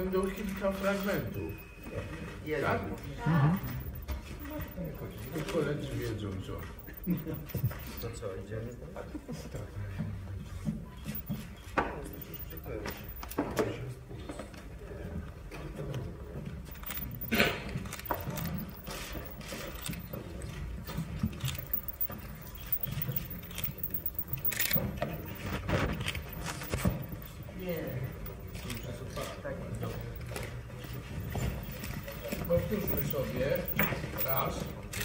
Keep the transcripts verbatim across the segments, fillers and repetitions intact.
będą kilka fragmentów. Jeden. Tak? Mhm. Tylko koledzy wiedzą co. To co, idziemy? Powtórzmy sobie raz.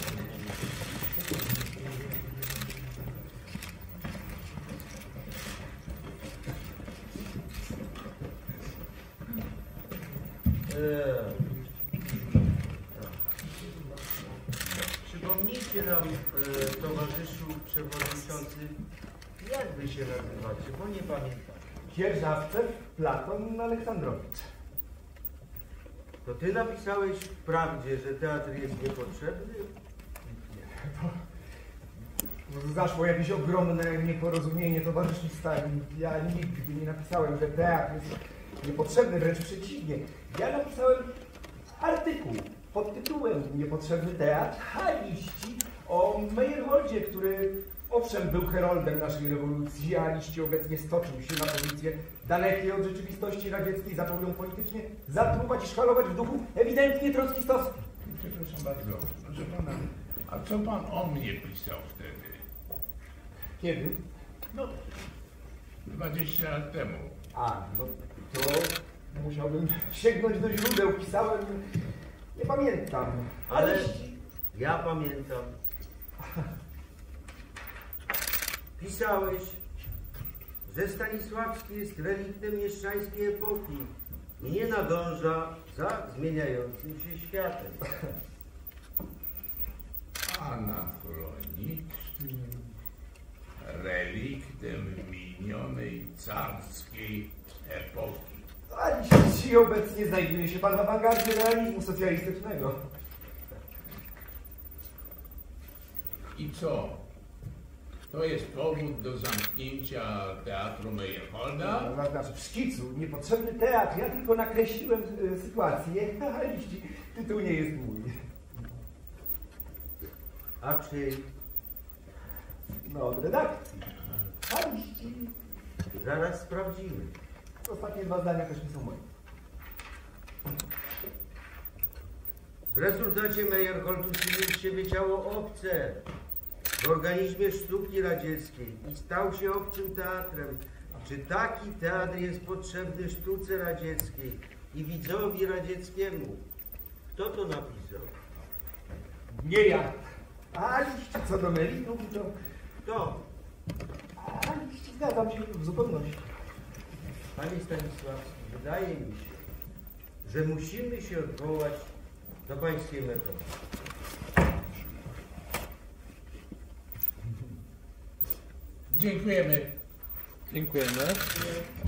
Przypomnijcie nam, e, towarzyszu przewodniczący, jak wy się nazywacie, bo nie pamiętam. Dzierżawcew Platon Aleksandrowicz. To ty napisałeś w prawdzie, że teatr jest niepotrzebny? Zaszło jakieś ogromne nieporozumienie towarzystwa. Ja nigdy nie napisałem, że teatr jest niepotrzebny, wręcz przeciwnie. Ja napisałem artykuł pod tytułem Niepotrzebny teatr, a liści o Meyerholdzie, który owszem był heroldem naszej rewolucji, a liści obecnie stoczył się na pozycję dalekiej od rzeczywistości radzieckiej, zaczął ją politycznie zatruwać i szkalować w duchu ewidentnie trockistowskim. Przepraszam bardzo, proszę pana, a co pan o mnie pisał wtedy? Kiedy? No, dwadzieścia lat temu. A, no to musiałbym sięgnąć do źródeł. Pisałem, nie pamiętam. Ale ja pamiętam. Pisałeś, że Stanisławski jest reliktem mieszczańskiej epoki i nie nadąża za zmieniającym się światem. Anachronicznym reliktem minionej carskiej epoki. A dziś obecnie znajduje się pan w awangardzie realizmu socjalistycznego. I co? To jest powód do zamknięcia teatru Meyerholda? No, znaczy w szkicu, niepotrzebny teatr. Ja tylko nakreśliłem e, sytuację, a liści, tytuł nie jest mój. A czy No, od redakcji. A liści. zaraz sprawdzimy. Ostatnie dwa zdania też nie są moje. W rezultacie Meyerhold uczynił z siebie ciało obce w organizmie sztuki radzieckiej i stał się obcym teatrem. Czy taki teatr jest potrzebny sztuce radzieckiej i widzowi radzieckiemu? Kto to napisał? Nie ja. A liści, co do meritum, to... Kto? A liści, zgadzam się w zupełności. Panie Stanisławski, wydaje mi się, że musimy się odwołać do pańskiej metody. Dziękujemy. Dziękujemy.